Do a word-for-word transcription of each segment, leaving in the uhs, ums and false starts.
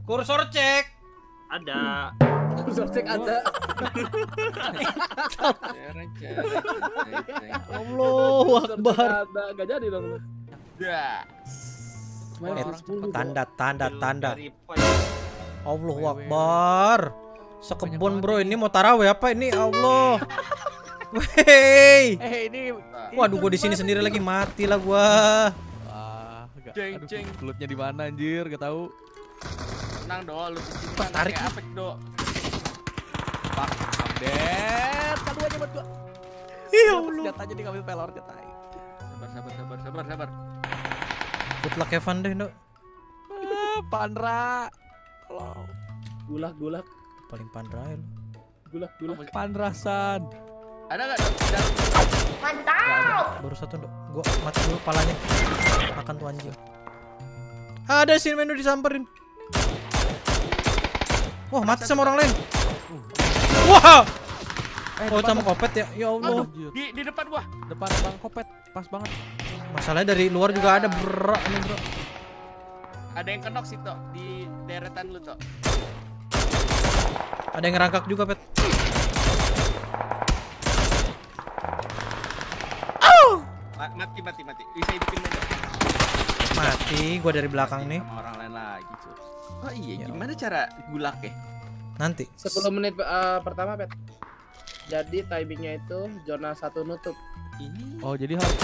Kursor cek. Ada. Kursor cek ada. Allahu Akbar. Ada, enggak jadi dong. Dah. Tanda tanda tanda. Allahu Akbar. Sekebun bro, ini mau tarawih apa ini? Allah. Wey. Eh ini. Waduh, gua di sini sendiri lagi, mati lah gua. Wah, enggak. Ceng, ceng. Lootnya di mana anjir? Gak tahu. Tenang do, lu di sini. Wah, tarik. Kayak apek do. Pak, update. Keduanya buat gua. Ya Allah. Senjatanya diambil pelor jetai. Sabar, sabar, sabar, sabar, sabar. Good luck Evan deh, Ndok. Ah, Pandra. Kalau Gulak, gulak, Paling pandai lu. gulak, gulak. Pandrasan. Ada nggak do? Dalam. Baru satu, Ndok. Gua mati dulu palanya. Makan tuh anjing. Ada sih menu disamperin. Wah, mati sama orang lain. Wah. Eh, Oh, depan, sama kopet ya. Ya Allah. Anjir. Di di depan gua. Depan Bang Kopet. Pas banget. Masalahnya dari luar juga ada berak nih, Bro. Ada yang kenok sih toh di deretan lu toh. Ada yang ngerangkak juga, Pet. Ma- Mati, mati, mati. Bisa hidupin lu toh. Mati gua dari belakang nih. Sama orang lain lagi, Cuk. Oh iya, Ya gimana cara gulak ya? Nanti. sepuluh menit eh, pertama, Pet. Jadi timingnya itu zona satu nutup. Ini Oh, jadi harus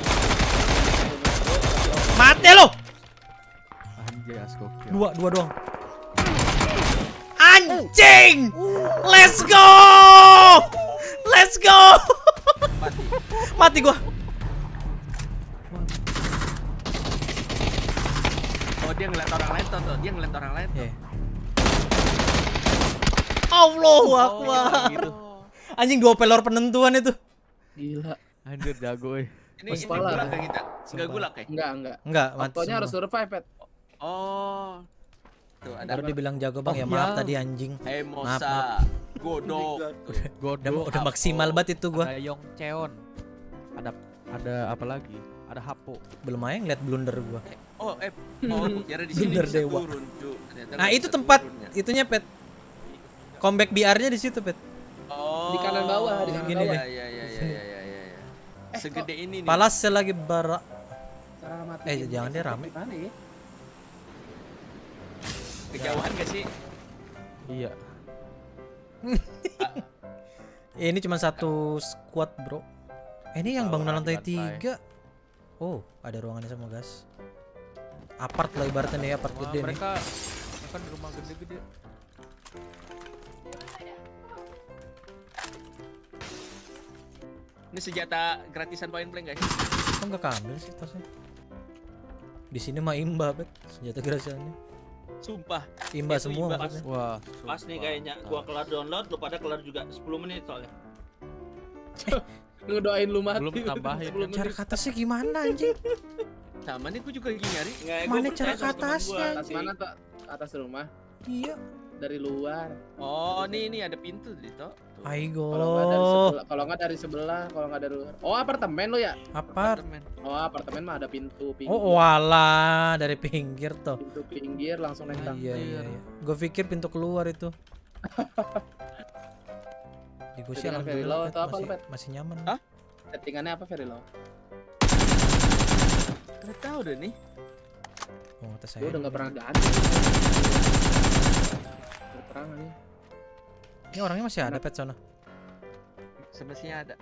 Mati lo. anjas gokil. Dua, dua doang. Anjing! Let's go! Let's go! mati. Mati gua. Oh, dia ngeliat orang lain toh, toh. Dia ngeliat orang lain. Yeah. Allahu Oh, Akbar. gitu. Anjing dua pelor penentuan itu. Gila. Anjir jago eh. Ini Pas ini pala. gulak kan kita? Enggak gulak ya? Enggak, enggak. Enggak, mati. Waktunya semua. harus survive, Pet. Oh. Tuh ada Baru dibilang jago, Bang. Oh, Ya maaf iya. tadi anjing. Hey Maaf, Mosa, godok. Godo. Udah udah maksimal banget itu gua. Ada Yong Cheon. Ada ada apa lagi? Ada Hapo. Belum aja ngeliat blunder gua. Oh, eh, oh, kira di sini Bener bisa dewa. turun, Cuk. Ternyata Nah, nggak itu bisa tempat turunnya. itunya, Pet. Comeback B R-nya di situ, Pet. Oh. Di kanan bawah, di kanan Gini bawah. nih. Iya, iya, iya, iya, iya, iya. Eh, Segede ini nih. Palas lagi bara. Cara mati. Eh, jangan dia rame. Gimana ya? Kejauhan gak sih? Iya. Eh, ini cuma satu squad, Bro. Eh, ini yang Tahu, bangunan lantai lantai. tiga. Oh, ada ruangannya sama gas. Apart lah ibaratnya nih, apart Wah, gede nih. mereka mereka di rumah gede-gede. Ini senjata gratisan point blank guys. Kok nggak keambil sih tasnya? Di sini mah imba, Pet. Senjata grasiannya. Sumpah. Imba Itu semua imba. maksudnya. Wah, Pas nih kayaknya gua kelar download, lu pada kelar juga sepuluh menit soalnya. Ngedoain lu mati. Belum tambahin. sepuluh Cara menit. ke atasnya gimana anjing? Sama nih gue juga lagi nyari. Nggak, gua Mana percaya cara ke sama temen atasnya? gua Atas sih. mana tuh? Atas rumah. Iya. Dari luar. Oh, nih ini ada pintu di toh. Aigo. Kalau nggak dari sebelah, kalau nggak dari sebelah, kalau nggak dari luar. Oh, apartemen lo ya? Apart. Apartemen. Oh, apartemen mah ada pintu pinggir. Oh, wala dari pinggir tuh. Pintu pinggir langsung naik tangga. Iya, iya, iya. Gue pikir pintu keluar itu. Di gue sih Settingan very alhamdulillah, low Pet, atau apa, masih, Pet? masih nyaman. Hah? Settingannya apa very low? Gak tahu deh nih. Oh, atas Gue saya. udah nggak pernah ganti. Berperang nih. Ini orangnya masih ada, Pet, sana. Sebenarnya ada.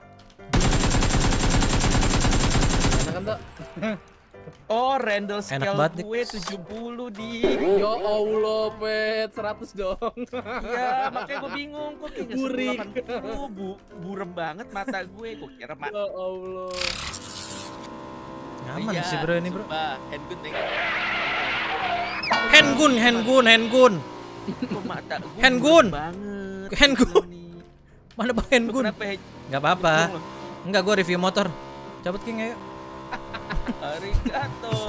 Mana kan tuh? Oh, Randall Enak scale banget nih. gue tujuh puluh di. Ya Allah, Pet, seratus dong. Iya, makanya gue bingung kok kayak Burik. Oh, bu, burem banget mata gue. Gue kira Ya mata. Allah. Nyaman Iya, sih, Bro, ini, Bro. sumpah. Handgun nih. Handgun, handgun, handgun. Kok mata gue Handgun. burem banget. Handgun. Nih. Mana bang Lu handgun? kenapa ya? Enggak apa-apa. Untung lu. Enggak, gue review motor. Cabut King ayo. Arigato.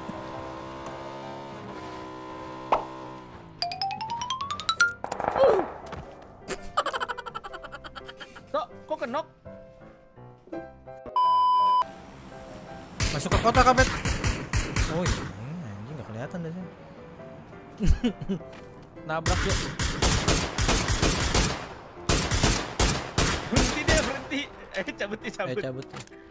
Tok, kok kenok? Masuk ke kota, Kapet. Oh iya, anjing nggak kelihatan dari sini. Nabrak yuk. Berhenti deh, berhenti. Eh, cabut nih, Eh cabut. cabut.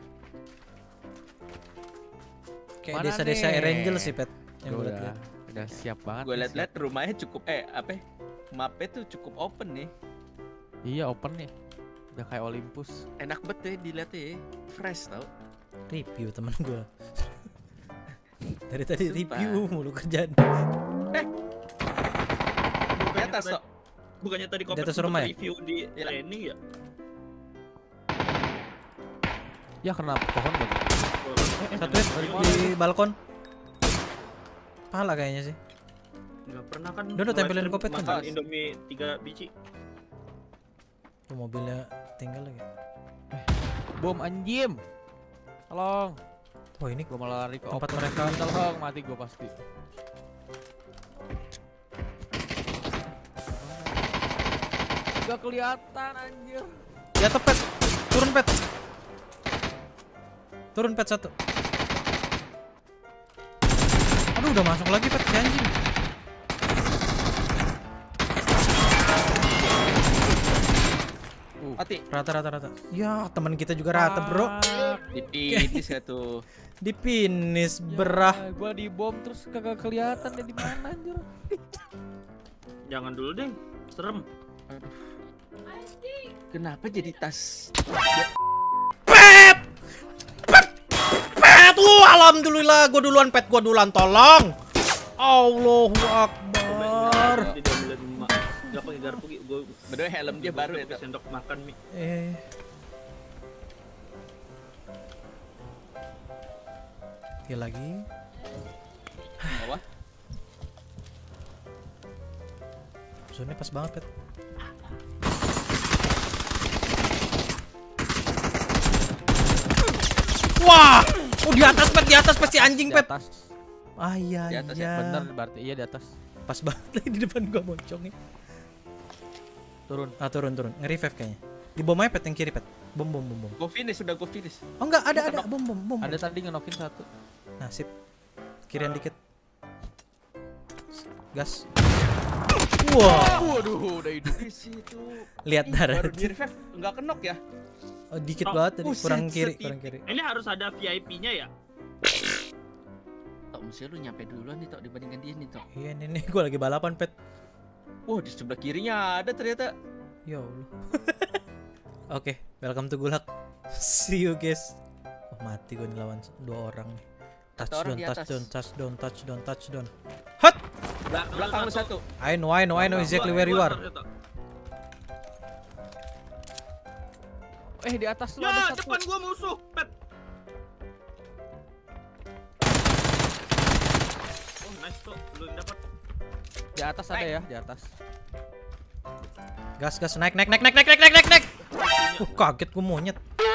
Kayak Mana desa-desa nih? Erangel sih pet. Yang Gua gue udah, lihat. udah siap banget. Gue nih, liat-liat rumahnya cukup eh apa? ya, Mapnya tuh cukup open nih. siap. Iya open nih. Udah kayak Olympus. Enak banget ya dilihatnya ya. Fresh tau. Review temen gue. Dari tadi Sumpah. review mulu kerjaan. Di atas tok. Bukannya tadi Di atas rumah ya? review di training ya? Ya kena pohon gitu. Satu hit di balkon. Pala kayaknya sih. Nggak pernah kan. Udah, udah tempelin live kopet kan? makan Indomie tiga biji. Tuh mobilnya tinggal lagi. Bom anjim. Tolong. Wah ini Gua malah lari ke Tempat open. mereka. Tolong, mati gua pasti. Gak kelihatan anjir. di atas pet. Turun pet. Turun pet satu. Aduh udah masuk lagi pet si anjing. Uh. Mati. Rata rata rata. Ya teman kita juga rata bro. Dipitis ya tuh. Di finish Ya, berah. gua di bom terus kagak kelihatan dia di mana anjir. Jangan dulu deh. Serem. Kenapa jadi tas? Pet. Pet. Pet. Uh, alhamdulillah gua duluan pet gua duluan tolong. Allahu Akbar. Tidak boleh emak. Gak pakai garpu gue. Bener helm dia baru ya. Tok? Sendok makan mie. Eh. Oke lagi. Bawah. Zone pas banget pet. Wah, oh di atas pet, di atas pet si anjing Di pet. atas. Ah iya Di atas iya. ya, Bener berarti iya di atas. Pas banget lagi di depan gua moncongnya. Turun. Ah turun turun, nge-revive kayaknya. Di bom aja pet yang kiri pet. Bom bom bom bom. Go finish, sudah go finish. Oh enggak ada ada bom bom bom. Ada tadi ngenokin satu. Nah sip. Kirian dikit. Gas. Wah, Waduh, udah hidup di situ. lihat Ih, darah. Baru di revive, enggak kenok ya? Oh, dikit Oh, banget tadi, buset, kurang kiri, seti- kurang kiri. Ini harus ada V I P-nya ya? Tok, mesti lu nyampe duluan nih Tok dibandingkan dia nih Tok. Iya nih nih, gua lagi balapan pet. Wah, di sebelah kirinya ada ternyata. Ya Allah. Oke, welcome to Gulak. See you guys. Oh, mati gue lawan dua orang nih. Satu orang Touchdown, di atas. touchdown, touchdown, touchdown, touchdown. Hot! Bel- belakang lu satu. I know, I know, I know exactly where you are. Eh di atas lu Ya, ada satu. depan gua musuh, pet. Oh, nice tuh, lu yang dapat. Di atas ada ya, di atas. Gas, gas, naik, naik, naik, naik, naik, naik, naik, naik, naik. Uh, kaget gue monyet.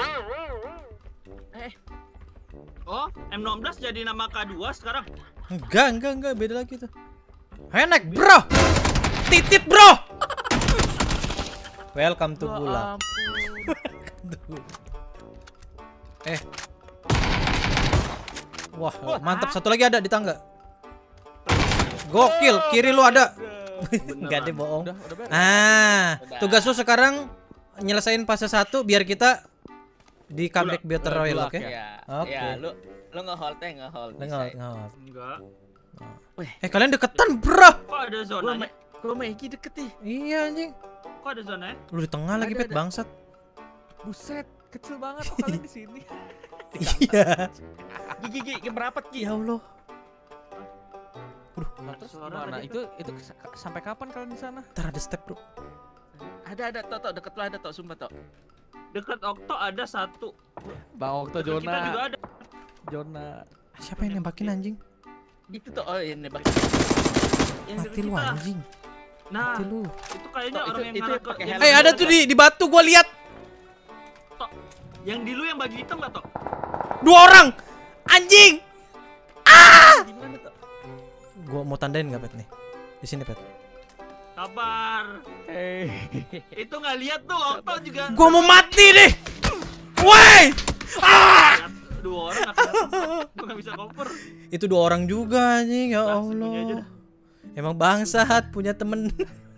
Oh, M enam belas jadi nama K dua sekarang. Enggak, enggak, enggak, beda lagi tuh. Ayo naik, bro. Titit, bro. Welcome to Ya Gulak. ampun. Eh. Wah, mantap. Satu lagi ada di tangga. Gokil, kiri lu ada. Enggak deh, bohong. Udah, udah beres. Ah, Udah. tugas lu sekarang nyelesain fase satu biar kita di comeback Battle Gulak, Royale, gulak oke? Ya, Oke. ya, lu lu nge-hold ya, nge-hold. Nengok, bisa. nengok. Enggak. Eh, kalian deketan, bro. Kok ada Gua zona? ma- gua Megi deket nih. Iya anjing. Kok ada zona ya? Lu di tengah lagi, Ada, Pet, ada. bangsat. Buset, kecil banget kok kalian di sini. Iya. Gigi gigi merapat Gi. Ya Allah. Nah, terus Suara gimana? tadi Itu itu sa- sampai kapan kalian di sana? Ntar ada step, Bro. Ada ada Tok, Tok deket lu ada Tok, sumpah Tok. Dekat Okto ada satu. Bang Okto Dekat kita juga Jona. ada. Jona. Siapa yang nembakin anjing? Itu Tok, oh ini bang. Yang Mati dekat lu kita. anjing. Nah, Mati lu. itu kayaknya Tok, orang itu- yang itu ngarah ke pakai yang helm. Eh, ada tuh di di batu gua lihat. Yang di lu yang baju hitam gak, Tok? Dua orang. Anjing. Di mana Tok? Gua mau tandain enggak, Pet nih? Di sini, Pet. Sabar. Eh. Itu nggak lihat tuh Okto juga. Gua mau mati deh. Woi! Ah! Lihat dua orang akan gua nggak bisa cover. Itu dua orang juga anjing, ya Lah, sembunyi aja Allah. dah. Emang bangsat punya temen.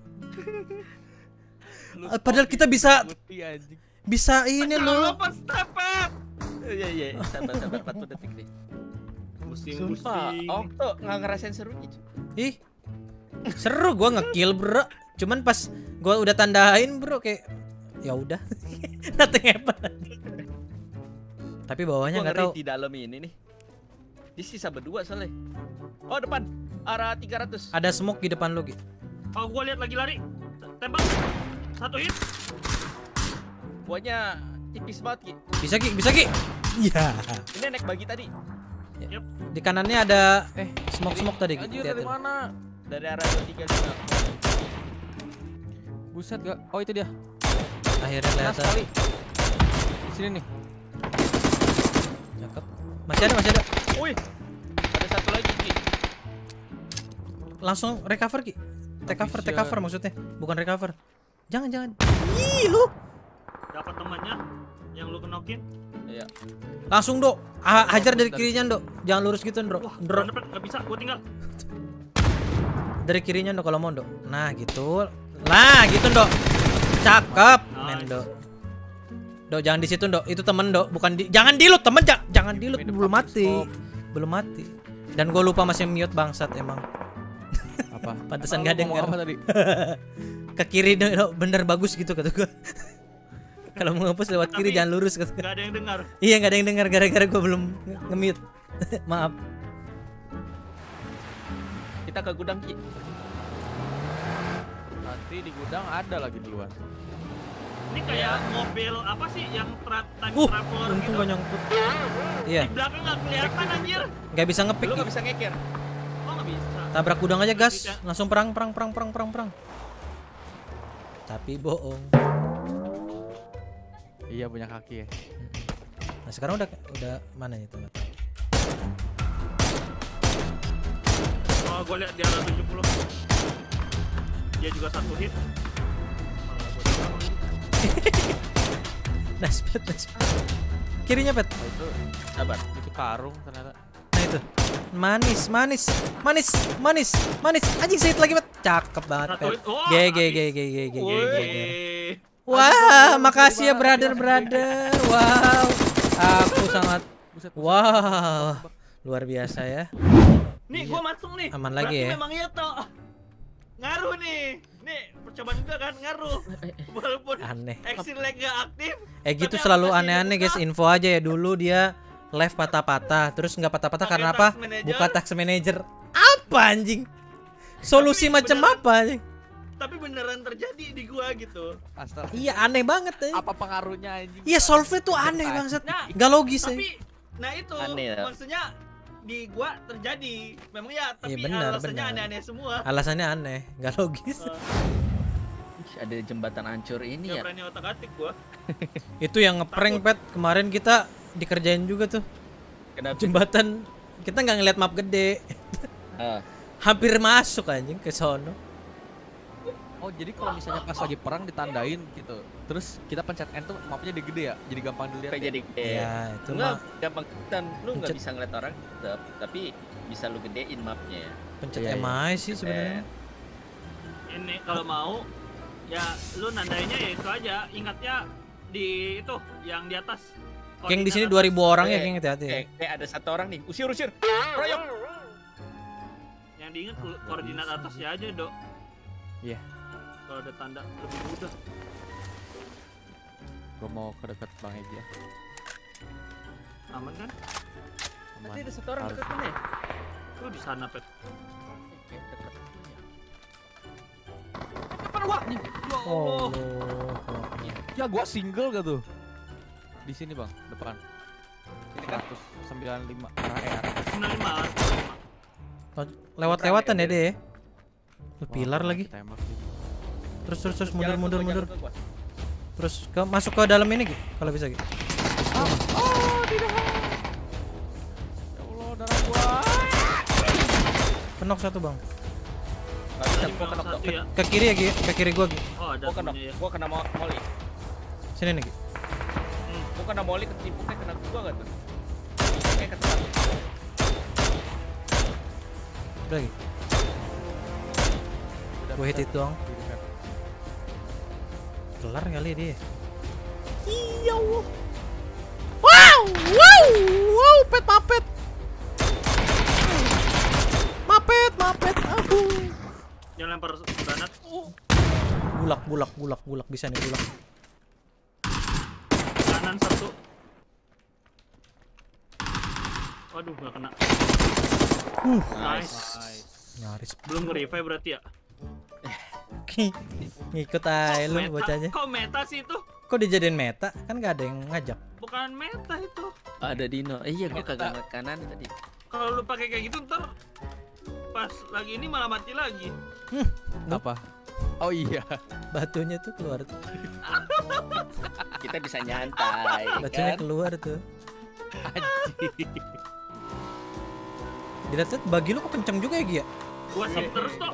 Padahal kita bisa bisa ini loh. Apa stepet? Iya iya, sabar sabar empat puluh detik nih. Pusing, Sumpah, pusing. Om tuh nggak ngerasain serunya. Cu. Ih. Seru gua ngekill, Bro. Cuman pas gua udah tandain, Bro, kayak ya udah. Nothing happen. Tapi bawahnya Gua nggak ngeri tahu. di dalam ini nih. Di sisa berdua soalnya. Oh depan, arah tiga ratus. Ada smoke di depan lu, Ki. Oh, gua lihat lagi lari. Tembak. Satu hit. Buahnya tipis banget Ki. Bisa, Ki, bisa, Ki. Iya. Ini naik bagi tadi. Di kanannya ada eh smoke-smoke tadi, Ki. Anjir dari Hati-hati. mana? Dari arah dua tiga lima. Buset gak? Oh itu dia. Akhirnya Nah, kelihatan. sekali. Di sini nih. Cakep. Masih ada, masih ada. Wih. Ada satu lagi Ki. Langsung recover, Ki. Take cover, take Bisa. cover maksudnya, bukan recover. Jangan, jangan. Ih, lu. Dapat temannya yang lu kenokin. Iya. Langsung, Dok. Ah, hajar dari kirinya, Dok. Jangan lurus gitu, Dok. Wah, Dok. granat, Pet. Nggak bisa, gua tinggal. Dari kirinya, Dok, kalau mau, Dok. Nah, gitu. Nah, gitu, Dok. Cakep, men, Nice. Dok. Dok, jangan di situ, Dok. Itu temen, Dok. Bukan di jangan di loot, temen. Ja- jangan di loot, Minum belum public mati. scope. Belum mati. Dan gue lupa masih mute bangsat emang. Apa? Pantesan Emang gak lu ngomong denger. apa tadi? Ke kiri, Dok. Bener bagus gitu kata gue. Kalau mau ngepus lewat kiri Tapi- jangan lurus kata gue. Nggak ada yang dengar. Iya, nggak ada yang dengar gara-gara gue belum nge- nge-mute. Maaf. Kita ke gudang Ki. Nanti di gudang ada lagi di luar. Ini kayak mobil apa sih yang tra time Uh, traveler untung gitu. gak nyangkut. Iya, Di belakang nggak kelihatan anjir. nggak bisa ngepick. Lu Ki. nggak bisa ngeker. Oh, nggak bisa. Tabrak gudang aja gas, langsung perang perang perang perang perang perang. Tapi bohong. Iya punya kaki ya. Nah sekarang udah udah mana itu? Oh, gua lihat di arah tujuh puluh. Dia juga satu hit. Malah gua tinggal. Nice pet, nice pet. Kirinya pet. Oh, itu Sabar. itu karung ternyata. Nah itu. Manis, manis, manis, manis, manis. Anjing sahit lagi pet. Cakep banget Satu pet. hit. Oh, G G habis. G G G G G G. Wih. Wah, makasih ya brother brother. Wow. Aku sangat Buset. wow. Luar biasa ya. Nih, gua masuk nih. Aman lagi Berarti ya. memang iya toh. Ngaruh nih. Nih, percobaan juga kan ngaruh. Walaupun Aneh. exit lag nggak aktif. Eh gitu tapi selalu aplikasi aneh-aneh guys. dibuka. Info aja ya, dulu dia live patah-patah, terus nggak patah-patah Pakai karena apa? task manager. Buka task manager. Apa anjing? Solusi Tapi macam beneran- apa anjing? Tapi beneran terjadi di gua gitu. Astaga. Iya aneh banget anjing. Apa pengaruhnya anjing? Iya solve tuh aneh bangsat. Nah, Gak logis ya. Tapi nah itu Aneh ya. maksudnya di gua terjadi. Memang ya, tapi Iya, benar, alasannya benar. aneh-aneh semua. Alasannya aneh, gak logis. Uh, Ih, ada jembatan hancur ini Nggak ya. berani otak-atik gua. Itu yang ngeprank pet kemarin kita dikerjain juga tuh. Kenapa? Jembatan kita nggak ngeliat map gede. Ah, Hampir masuk anjing ke sono. Oh jadi kalau misalnya pas lagi perang ditandain gitu. Terus kita pencet N tuh mapnya jadi gede ya. Jadi gampang dilihat. kayak ya? jadi gede. Iya, itu Enggak, mah gampang dan lu nggak Pencet. bisa ngeliat orang tetap, tapi bisa lu gedein mapnya. pencet Iya, M I sih Pencet. sebenarnya. Ini kalau mau ya lu nandainnya ya itu aja. Ingatnya di itu yang di atas. Geng di sini Koordinat dua ribu orang ya, Eh, geng, hati-hati ya. Kayak, kayak ada satu orang nih, usir usir. Royok. atas. Yang diingat ko- koordinat atasnya aja, Dok. Iya. Kalau ada tanda lebih mudah. Gue mau ke dekat Bang Eja. Aman kan? Aman. Nanti ada satu orang Harus. dekat mana ya? Lu di sana, Pet. Kayak dekat. Depan gua. Ya Oh, Allah. Ya gua single gak tuh? Di sini bang, depan. Ini kan seratus sembilan puluh lima arah E arah. sembilan puluh lima. lewat-lewatan ya deh. Lu Wah, pilar pernah lagi. kita tembak sih. Terus terus terus Jalan mundur ke mundur gua, mundur. jalan ke gua. Terus ke masuk ke dalam ini Gi, kalau bisa Gi. Oh tidak. Ya Allah darah gua. Penok satu bang. Nggak bisa, Tadi gua bilang kena satu ya. Ke kiri ya Gi, ke kiri gua Gi. Oh, ada Gua kena, punya ya. gua kena mo- molly. Sini nih Gi. Hmm. Gua kena molly ketimpuknya kena gua gak tuh? Kayak ketepat. Udah Gi. Gue hit itu dong. Kelar kali dia. Iya. Wow, wow, wow, pet mapet. Mapet, mapet. Aku. Jangan lempar granat. Gulak, gulak, gulak, gulak bisa nih gulak. Kanan satu. Waduh, gak kena. Uh, Nice. nyaris. Belum nge-revive berarti ya? Ngikut aja lu Meta- bocahnya. Kok meta sih itu? Kok dijadiin meta? Kan gak ada yang ngajak. Bukan meta itu. Ada Dino. Eh, iya gua kagak ngeliat kanan tadi. Kalau lu pakai kayak gitu ntar pas lagi ini malah mati lagi. Apa? Oh iya. Batunya tuh keluar tuh. Kita bisa nyantai. Batunya kan? keluar tuh. Anjing. Dilihat bagi lu kok kenceng juga ya Gia? Gua save terus tuh.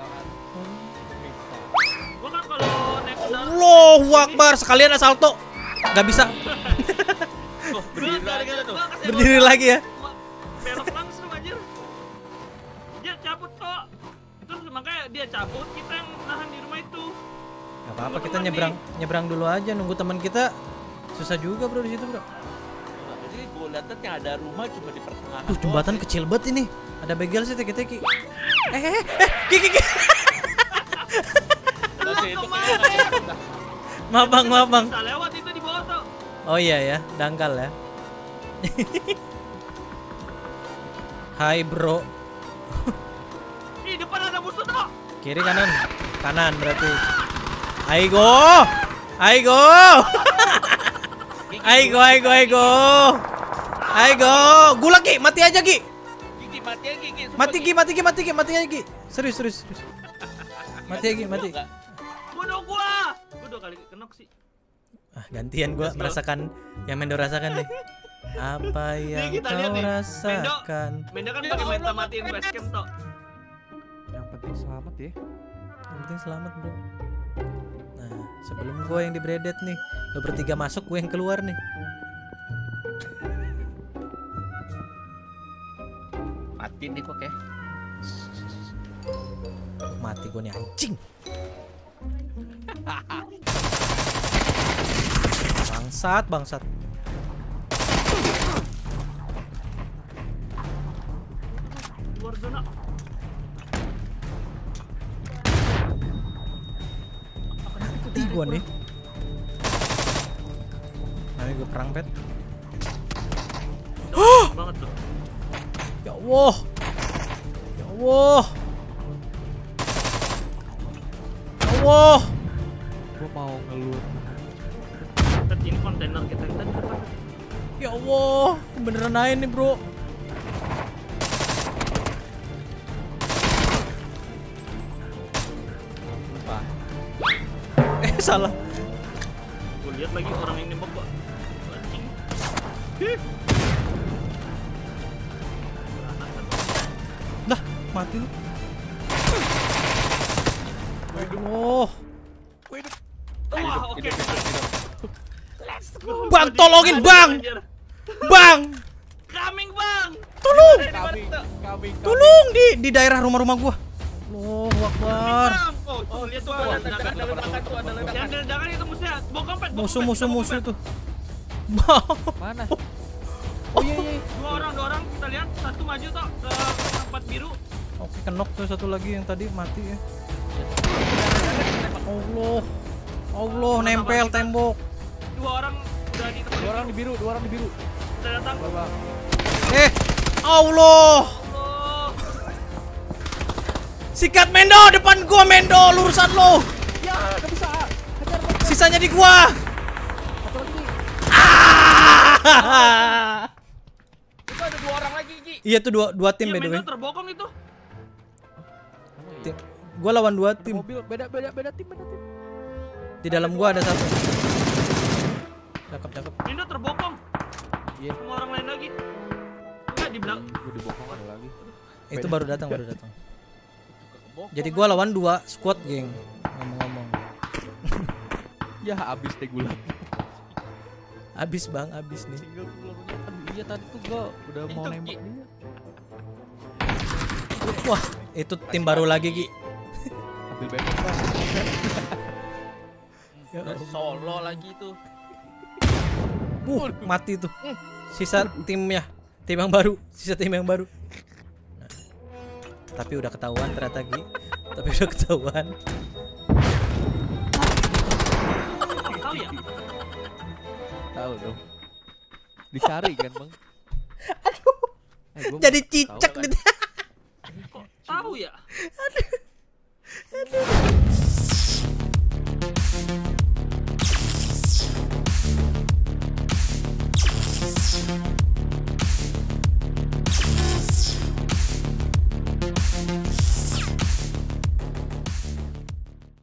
Gua kan kalau naik kendaraan Allahu Akbar, sekalian salto. Gak bisa. Oh, berdiri lagi tuh. Berdiri lagi ya. Belok langsung aja. Dia cabut kok. Terus makanya dia cabut, kita yang nahan di rumah itu. Gak apa-apa, kita nyebrang nyebrang dulu aja, nunggu teman kita. Susah juga bro di situ bro. Jadi gua lihat yang ada rumah cuma di pertengahan. Tuh jembatan kecil banget ini. Ada begel sih teki-teki. Eh eh eh ki ki ki. Terus itu kayak Maaf bang, maaf bang. Bisa lewat itu di bawah tuh. Oh iya ya, dangkal ya. Hai bro. Ih, depan ada musuh tuh. Kiri kanan? Kanan berarti. Aigo. Aigo. Aigo, aigo, aigo. Aigo. Gula Ki, mati aja Ki. Gigi mati ya Gigi. Sumpah, Mati Ki, mati Ki, mati Ki, mati aja Ki. Serius, serius, serius. Mati aja Ki, mati. Enggak. Bunuh gua. Gua dua kali kenok sih. Ah, gantian gua merasakan yang Mendo rasakan nih. Apa yang kita lihat kau nih, rasakan? Menda kan Ya pakai meta Allah, matiin basecamp tuh. Yang penting selamat ya. Yang penting selamat bro. Nah, sebelum gue yang dibredet nih, lo bertiga masuk, gue yang keluar nih. Mati nih kok kayak. Mati gue nih anjing. Bangsat, bangsat. Luar zona. Mati gue nih. Nah, gue perang pet. Banget tuh. Ya Allah. Ya Allah. Ya Allah. Gua mau ngeluh. Tet, ini kontainer kita yang tadi depan. Ya Allah. Beneran aja nih bro. Lupa. Eh salah. Gua lihat lagi orang yang nembak kok. Anjing. Dah, mati lu. Oh. Wah, oke. Bang, tolongin, Bang! Bang, Coming, Bang. tolong. Kami, kami, Tolong di di daerah rumah-rumah gua. Allahu Akbar. Bang. Oh, tuh lihat tuh ada ledakan, ada ledakan tuh, ada ledakan. Yang ada ledakan itu musuhnya. Bawa kompet. bawa Musuh kompet, musuh bawa musuh kompet. tuh. Bang. Mana? Oh iya iya. Dua orang, dua orang. Kita lihat satu maju tuh ke tempat biru. Oke, kenok tuh satu lagi yang tadi mati ya. Allah. Allah, nempel tembok. Dua orang udah di tempat Dua orang di biru, dua orang di biru. Kita datang. Bang, bang. Eh, Allah. Oh, Sikat Mendo, depan gua Mendo, lurusan lo. Ya, gak bisa. Hajar bang. Sisanya di gua. Satu lagi. Ah! Itu ada dua orang lagi Gi. Iya tuh dua dua tim iya, by the way. Mendo terbokong itu. Tim. Gua lawan dua tim. Mobil beda beda beda tim beda tim. Di dalam gua ada satu. Cakep cakep. Mendo terbokong. Iya. Semua orang lain lagi. Enggak di belakang. Gue dibokong ada lagi. Itu baru datang baru datang. Bokong. Jadi gua lawan dua squad geng. Ngomong-ngomong. Ya habis deh gulat. Abis bang, abis nih. Single belum. Aduh iya tadi tuh gua udah mau Itu, nembak Gi. dia. Wah, itu tim baru lagi Gi. Ambil backup bang. Ya Udah Allah. solo lagi tuh. Uh, mati tuh. Sisa timnya, tim yang baru, sisa tim yang baru. Nah, tapi udah ketahuan ternyata Gi. Tapi udah ketahuan. Tahu ya? Tahu dong. Dicari kan bang. Aduh. Eh, gua Jadi tahu cicak kan. gitu. Kok tahu ya? Aduh.